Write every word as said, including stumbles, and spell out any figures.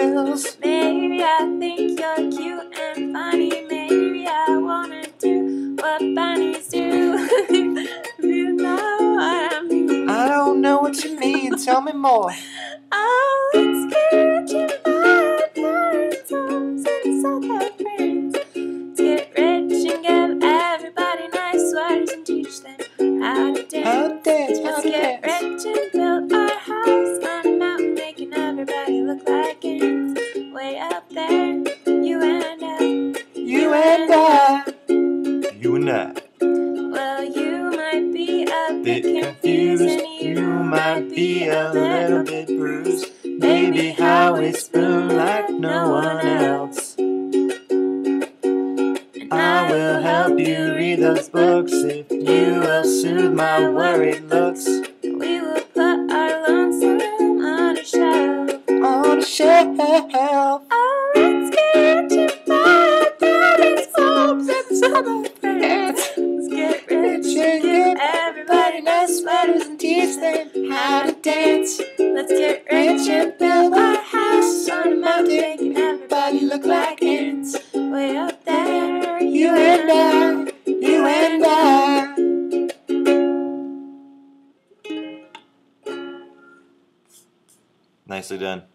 bills. Maybe I think you're cute and funny. Maybe I wanna do what bunnies do. You know what I mean. I don't know what you mean, tell me more. Oh, let's get rich and buy parents' homes and sell their friends. Let's get rich and give everybody nice sweaters and teach them how to dance. How to dance, how Let's to get dance. rich and build our house on a mountain, making everybody look like ants. Way up there, you and I. You and I. You and I. Well, you might be a Bit bit confused, confused, and you might be a little bit bruised. Baby, how we spoon like no one else. I will help you read those books if you will soothe my worried looks. We will put our lonesome on a shelf. On a shelf. Oh, let's get rich and buy daddy's hopes and summer friends. Let's get rich and give everybody nice sweaters and teach them how to dance. Let's get rich and build our house on a mountain, making everybody look like ants. Way up there, You and I. You and I. Nicely done.